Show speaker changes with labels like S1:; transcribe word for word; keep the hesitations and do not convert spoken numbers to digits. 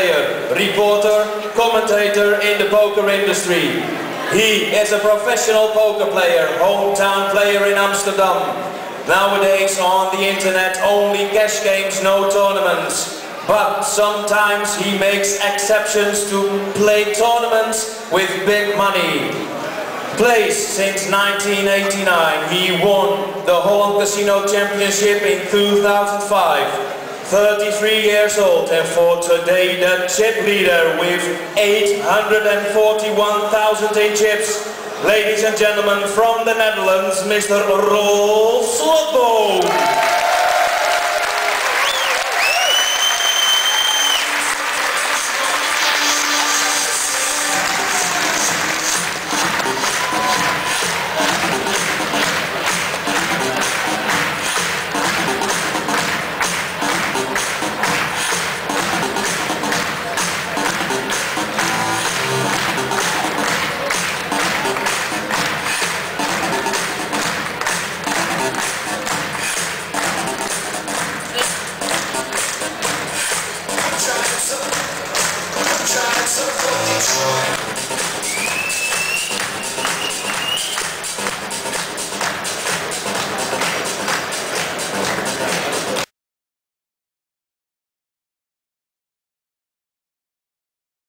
S1: player, reporter, commentator in the poker industry. He is a professional poker player, hometown player in Amsterdam. Nowadays on the internet only cash games, no tournaments. But sometimes he makes exceptions to play tournaments with big money. Plays since nineteen eighty-nine. He won the Holland Casino Championship in two thousand five. thirty-three years old and for today the chip leader with eight hundred forty-one thousand in chips. Ladies and gentlemen, from the Netherlands, Mister Rolf Slotboom.
S2: Trying to, trying to